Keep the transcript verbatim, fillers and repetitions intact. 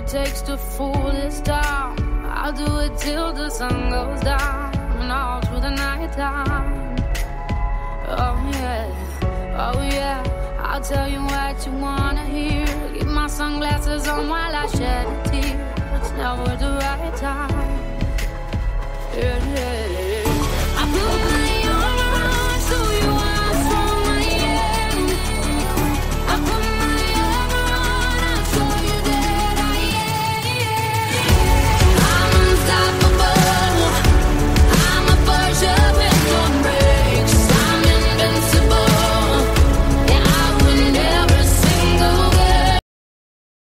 takes to fool this town. I'll do it till the sun goes down and all through the night time. Oh yeah, oh yeah, I'll tell you what you wanna hear. Keep my sunglasses on while I shed a tear. It's never the right time. Yeah, yeah.